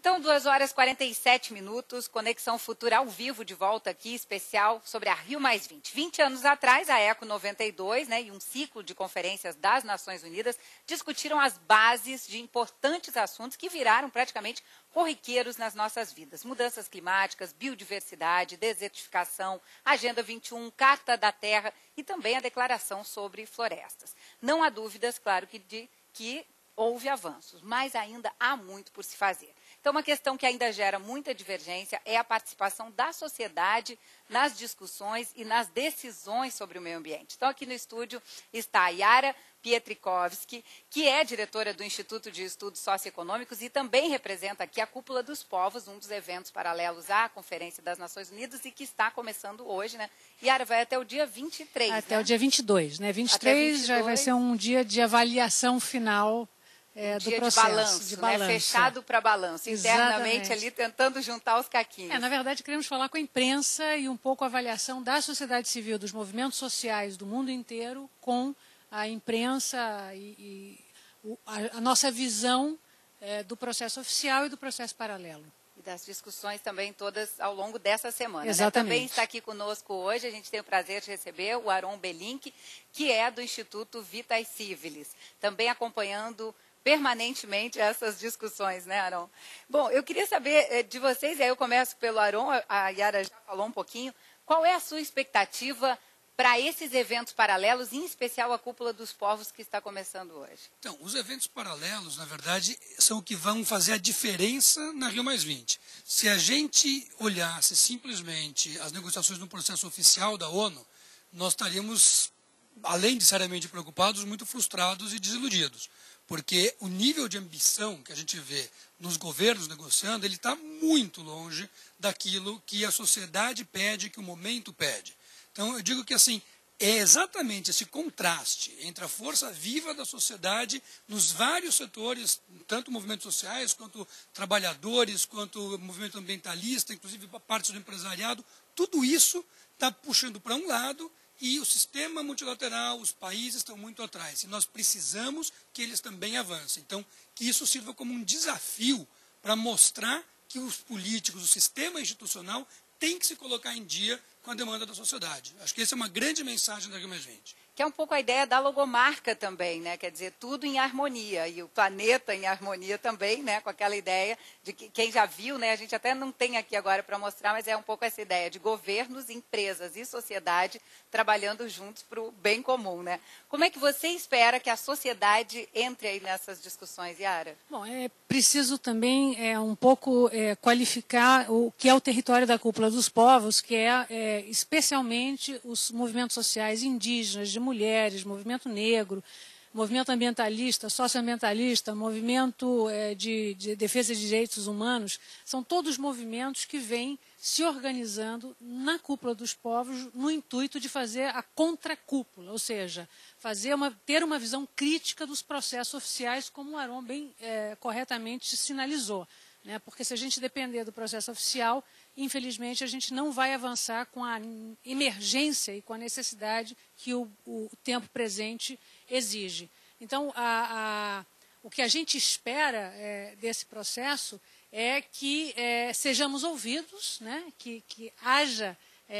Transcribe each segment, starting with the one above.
Então, 2h47, Conexão Futura ao vivo de volta aqui, especial sobre a Rio+20. 20 anos atrás, a ECO 92, e um ciclo de conferências das Nações Unidas discutiram as bases de importantes assuntos que viraram praticamente corriqueiros nas nossas vidas. Mudanças climáticas, biodiversidade, desertificação, Agenda 21, Carta da Terra e também a Declaração sobre Florestas. Não há dúvidas, claro, que houve avanços, mas ainda há muito por se fazer. Então, uma questão que ainda gera muita divergência é a participação da sociedade nas discussões e nas decisões sobre o meio ambiente. Então, aqui no estúdio está a Yara Pietrikowski, que é diretora do Instituto de Estudos Socioeconômicos e também representa aqui a Cúpula dos Povos, um dos eventos paralelos à Conferência das Nações Unidas e que está começando hoje, Yara, vai até o dia 23, Até o dia 22, 23 já vai ser um dia de avaliação final do processo. De balanço, fechado para balanço, internamente ali tentando juntar os caquinhos. Na verdade, queremos falar com a imprensa e um pouco a avaliação da sociedade civil, dos movimentos sociais do mundo inteiro, com a imprensa e a nossa visão do processo oficial e do processo paralelo. E das discussões também todas ao longo dessa semana. Exatamente. Também está aqui conosco hoje, a gente tem o prazer de receber o Aron Belink, que é do Instituto Vitae Civilis, também acompanhando permanentemente essas discussões, Aron? Bom, eu queria saber de vocês, e aí eu começo pelo Aron, a Yara já falou um pouquinho, qual é a sua expectativa para esses eventos paralelos, em especial a Cúpula dos Povos que está começando hoje? Então, os eventos paralelos, na verdade, são o que vão fazer a diferença na Rio+20. Se a gente olhasse simplesmente as negociações no processo oficial da ONU, nós estaríamos, além de seriamente preocupados, muito frustrados e desiludidos. Porque o nível de ambição que a gente vê nos governos negociando, ele está muito longe daquilo que a sociedade pede, que o momento pede. Então, eu digo que assim, é exatamente esse contraste entre a força viva da sociedade nos vários setores, tanto movimentos sociais, quanto trabalhadores, quanto movimento ambientalista, inclusive partes do empresariado, tudo isso está puxando para um lado e o sistema multilateral, os países estão muito atrás. E nós precisamos que eles também avancem. Então, que isso sirva como um desafio para mostrar que os políticos, o sistema institucional, tem que se colocar em dia com a demanda da sociedade. Acho que essa é uma grande mensagem da Rio+20. Que é um pouco a ideia da logomarca também, quer dizer, tudo em harmonia, e o planeta em harmonia também, com aquela ideia de que quem já viu, a gente até não tem aqui agora para mostrar, mas é um pouco essa ideia de governos, empresas e sociedade trabalhando juntos para o bem comum, Como é que você espera que a sociedade entre aí nessas discussões, Yara? Bom, é preciso também um pouco qualificar o que é o território da Cúpula dos Povos, que é especialmente os movimentos sociais indígenas, de mulheres, movimento negro, movimento ambientalista, socioambientalista, movimento de defesa de direitos humanos, são todos movimentos que vêm se organizando na Cúpula dos Povos no intuito de fazer a contracúpula, ou seja, ter uma visão crítica dos processos oficiais, como o Aron bem corretamente sinalizou. Porque se a gente depender do processo oficial, infelizmente a gente não vai avançar com a emergência e com a necessidade que o tempo presente exige. Então, o que a gente espera desse processo é que sejamos ouvidos, que haja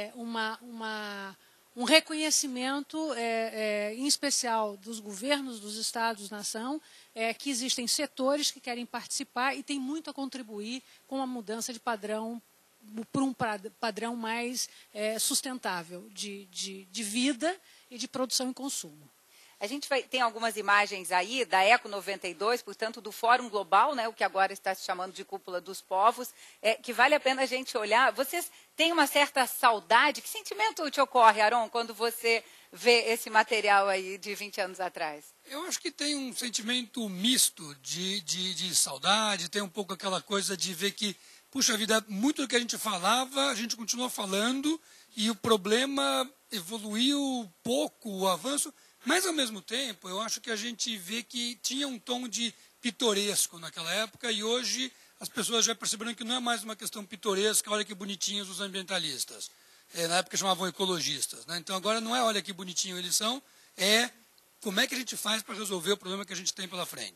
um reconhecimento, em especial dos governos, dos estados-nação, que existem setores que querem participar e têm muito a contribuir com a mudança de padrão para um padrão mais sustentável de vida e de produção e consumo. A gente tem algumas imagens aí da ECO 92, portanto, do Fórum Global, o que agora está se chamando de Cúpula dos Povos, que vale a pena a gente olhar. Vocês têm uma certa saudade? Que sentimento te ocorre, Aron, quando você vê esse material aí de 20 anos atrás? Eu acho que tem um sentimento misto de saudade, tem um pouco aquela coisa de ver que, puxa vida, muito do que a gente falava, a gente continua falando, e o problema evoluiu pouco, o avanço. Mas, ao mesmo tempo, eu acho que a gente vê que tinha um tom de pitoresco naquela época e hoje as pessoas já perceberam que não é mais uma questão pitoresca, olha que bonitinhos os ambientalistas. Na época chamavam ecologistas. Então, agora não é olha que bonitinho eles são, é como é que a gente faz para resolver o problema que a gente tem pela frente.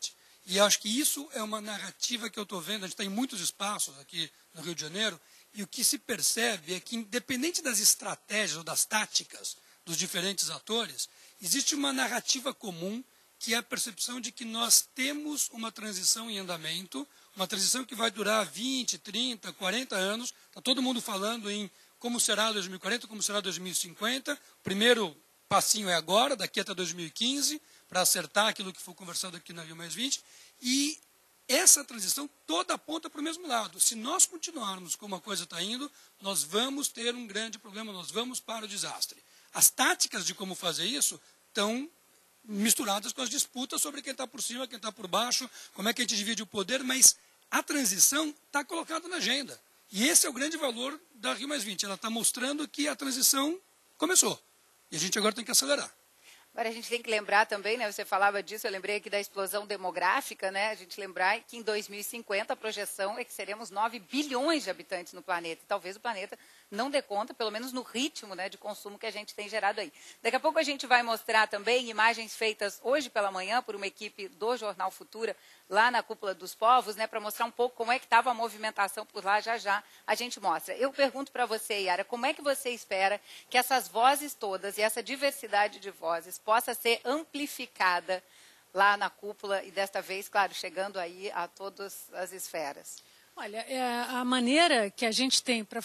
E eu acho que isso é uma narrativa que eu estou vendo, a gente está em muitos espaços aqui no Rio de Janeiro, e o que se percebe é que, independente das estratégias ou das táticas dos diferentes atores, existe uma narrativa comum, que é a percepção de que nós temos uma transição em andamento, uma transição que vai durar 20, 30, 40 anos. Está todo mundo falando em como será 2040, como será 2050. O primeiro passinho é agora, daqui até 2015, para acertar aquilo que foi conversado aqui na Rio+20. E essa transição toda aponta para o mesmo lado. Se nós continuarmos como a coisa está indo, nós vamos ter um grande problema, nós vamos para o desastre. As táticas de como fazer isso estão misturadas com as disputas sobre quem está por cima, quem está por baixo, como é que a gente divide o poder, mas a transição está colocada na agenda. E esse é o grande valor da Rio+20. Ela está mostrando que a transição começou. E a gente agora tem que acelerar. Agora a gente tem que lembrar também, né? Você falava disso, eu lembrei aqui da explosão demográfica, né? A gente lembrar que em 2050 a projeção é que seremos 9 bilhões de habitantes no planeta. E talvez o planeta não dê conta, pelo menos no ritmo, né, de consumo que a gente tem gerado aí. Daqui a pouco a gente vai mostrar também imagens feitas hoje pela manhã por uma equipe do Jornal Futura, lá na Cúpula dos Povos, né, para mostrar um pouco como é que estava a movimentação por lá. Já já a gente mostra. Eu pergunto para você, Yara, como é que você espera que essas vozes todas e essa diversidade de vozes possa ser amplificada lá na cúpula e desta vez, claro, chegando aí a todas as esferas? Olha, a maneira que a gente tem para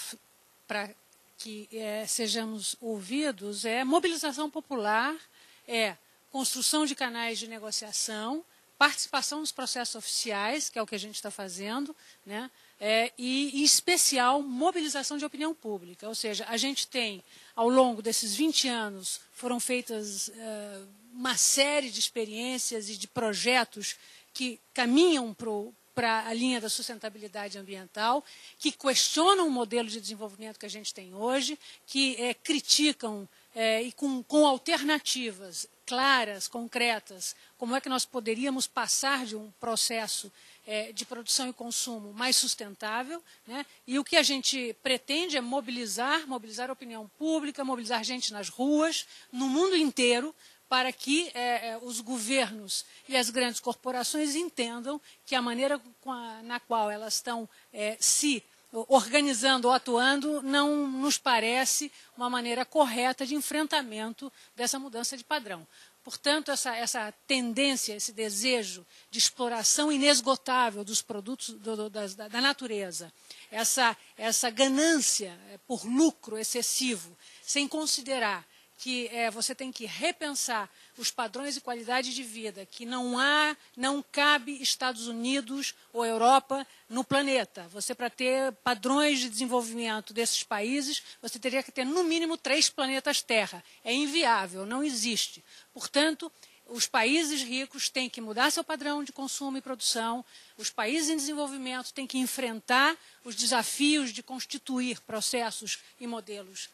que sejamos ouvidos é mobilização popular, construção de canais de negociação, participação nos processos oficiais, que é o que a gente está fazendo, né? E, em especial, mobilização de opinião pública. Ou seja, a gente tem, ao longo desses 20 anos, foram feitas uma série de experiências e de projetos que caminham para a linha da sustentabilidade ambiental, que questionam o modelo de desenvolvimento que a gente tem hoje, que criticam e com alternativas claras, concretas, como é que nós poderíamos passar de um processo de produção e consumo mais sustentável, né? E o que a gente pretende é mobilizar a opinião pública, mobilizar gente nas ruas, no mundo inteiro, para que os governos e as grandes corporações entendam que a maneira na qual elas estão se organizando ou atuando não nos parece uma maneira correta de enfrentamento dessa mudança de padrão. Portanto, essa tendência, esse desejo de exploração inesgotável dos produtos da natureza, essa ganância por lucro excessivo, sem considerar que você tem que repensar os padrões e qualidade de vida, que não cabe Estados Unidos ou Europa no planeta. Você, para ter padrões de desenvolvimento desses países, você teria que ter, no mínimo, 3 planetas Terra. É inviável, não existe. Portanto, os países ricos têm que mudar seu padrão de consumo e produção, os países em desenvolvimento têm que enfrentar os desafios de constituir processos e modelos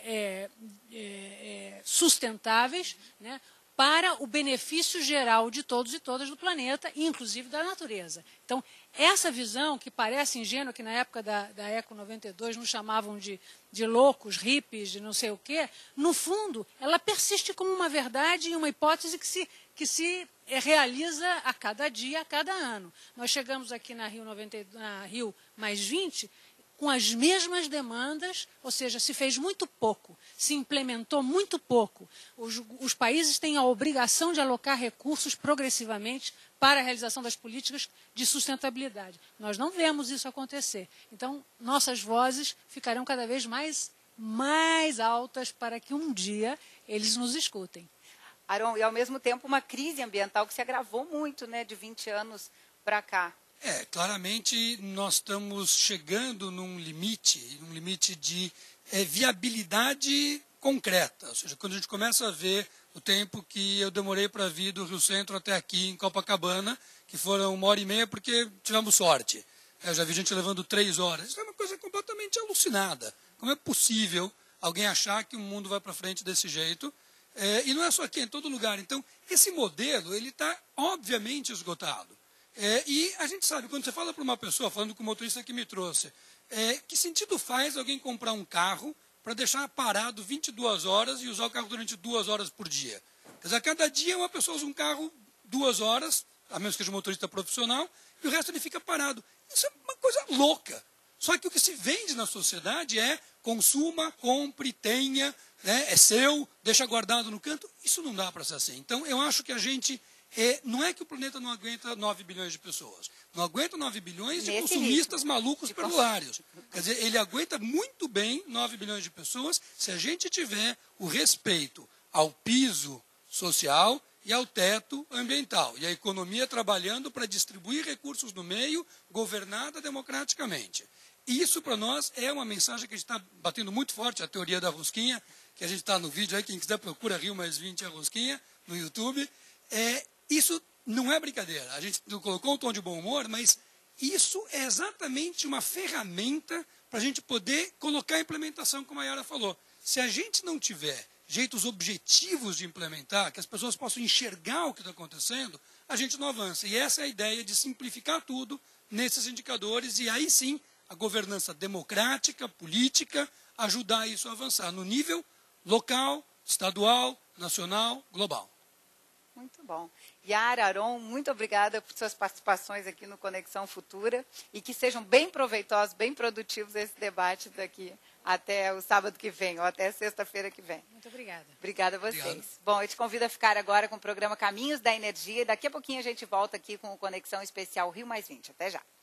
sustentáveis, né, para o benefício geral de todos e todas do planeta, inclusive da natureza. Então, essa visão, que parece ingênua, que na época da Eco 92 nos chamavam de loucos, hippies, de não sei o quê, no fundo, ela persiste como uma verdade e uma hipótese que se realiza a cada dia, a cada ano. Nós chegamos aqui na Rio+20 com as mesmas demandas, ou seja, se fez muito pouco, se implementou muito pouco. Os países têm a obrigação de alocar recursos progressivamente para a realização das políticas de sustentabilidade. Nós não vemos isso acontecer. Então, nossas vozes ficarão cada vez mais altas para que um dia eles nos escutem. Aron, e ao mesmo tempo uma crise ambiental que se agravou muito, né, de 20 anos para cá. Claramente nós estamos chegando num limite de viabilidade concreta. Ou seja, quando a gente começa a ver o tempo que eu demorei para vir do Rio Centro até aqui em Copacabana, que foram 1h30 porque tivemos sorte. Eu já vi gente levando 3 horas. Isso é uma coisa completamente alucinada. Como é possível alguém achar que o mundo vai para frente desse jeito? E não é só aqui, é em todo lugar. Então, esse modelo ele está obviamente esgotado. E a gente sabe, quando você fala para uma pessoa, falando com o motorista que me trouxe, que sentido faz alguém comprar um carro para deixar parado 22 horas e usar o carro durante 2 horas por dia? Quer dizer, a cada dia uma pessoa usa um carro 2 horas, a menos que seja um motorista profissional, e o resto ele fica parado. Isso é uma coisa louca. Só que o que se vende na sociedade é consuma, compre, tenha, né, é seu, deixa guardado no canto. Isso não dá para ser assim. Então, eu acho que a gente... não é que o planeta não aguenta 9 bilhões de pessoas. Não aguenta 9 bilhões de consumistas malucos perdulários. Quer dizer, ele aguenta muito bem 9 bilhões de pessoas se a gente tiver o respeito ao piso social e ao teto ambiental. E a economia trabalhando para distribuir recursos no meio, governada democraticamente. Isso, para nós, é uma mensagem que a gente está batendo muito forte, a teoria da rosquinha, que a gente está no vídeo aí, quem quiser procura Rio+20 a rosquinha, no YouTube. Isso não é brincadeira. A gente colocou um tom de bom humor, mas isso é exatamente uma ferramenta para a gente poder colocar a implementação, como a Yara falou. Se a gente não tiver jeitos objetivos de implementar, que as pessoas possam enxergar o que está acontecendo, a gente não avança. E essa é a ideia de simplificar tudo nesses indicadores e aí sim a governança democrática, política, ajudar isso a avançar no nível local, estadual, nacional, global. Muito bom. Yara, Aron, muito obrigada por suas participações aqui no Conexão Futura e que sejam bem proveitosos, bem produtivos esse debate daqui até o sábado que vem ou até sexta-feira que vem. Muito obrigada. Obrigada a vocês. Obrigado. Bom, eu te convido a ficar agora com o programa Caminhos da Energia e daqui a pouquinho a gente volta aqui com o Conexão Especial Rio+20. Até já.